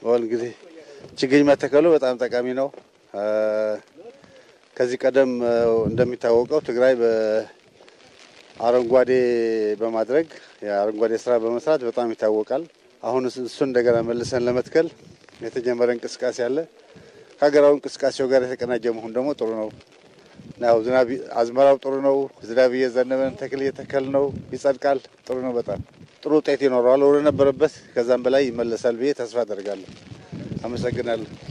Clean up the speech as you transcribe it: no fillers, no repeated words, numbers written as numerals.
እንግዲህ ችግኝ መተከሉ በጣም ጠቃሚ ነው። ከዚህ ቀደም እንደሚታወቀው ትግራይ በአረንጓዴ በማድረግ የአረንጓዴ ስራ በመስራት በጣም ይታወቃል። አሁን እሱ እንደገና መልሰን ለመትከል የተጀመረ እንቅስቃሴ አለ። ሀገራዊ እንቅስቃሴው ጋር የተቀናጀ መሆን ደግሞ ጥሩ ነው። ናው ዝናብ አዝመራው ጥሩ ነው። ዝናብ እየዘነበን ተክል እየተከል ነው ይጸድቃል። ጥሩ ነው። በጣም ጥሩ ውጤት ይኖረዋል። ወደ ነበረበት ከዛም በላይ ይመለሳል ብዬ ተስፋ አደርጋለሁ። አመሰግናለሁ።